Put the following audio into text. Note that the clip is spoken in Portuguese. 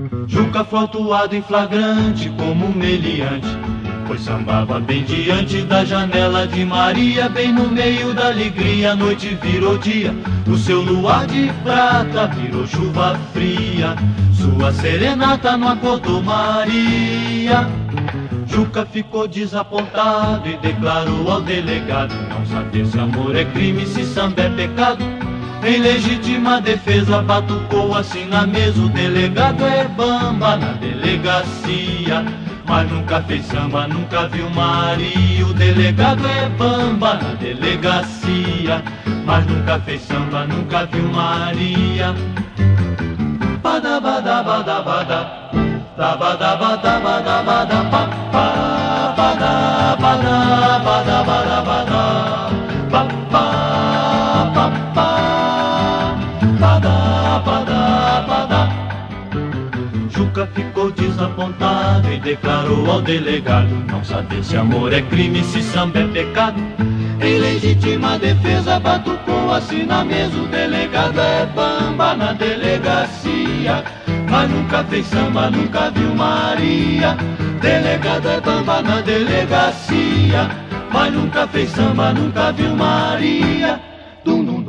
Juca foi autuado em flagrante como um meliante, pois sambava bem diante da janela de Maria. Bem no meio da alegria a noite virou dia, o seu luar de prata virou chuva fria. Sua serenata não acordou Maria. Juca ficou desapontado e declarou ao delegado não saber se amor é crime, se samba é pecado. Em legítima defesa batucou assim na mesa. O delegado é bamba na delegacia, mas nunca fez samba, nunca viu Maria. O delegado é bamba na delegacia, mas nunca fez samba, nunca viu Maria. Bada bada bada bada, bada bada bada bada pa pa, bada bada bada bada bada pa pa pa pa, bada bada bada. Juca ficou desapontado e declarou ao delegado não saber se amor é crime, se samba é pecado. Em legítima defesa batucou assim na mesa. O delegado é bamba na delegacia, mas nunca fez samba, nunca viu Maria. Delegado é bamba na delegacia, mas nunca fez samba, nunca viu Maria. Dum dum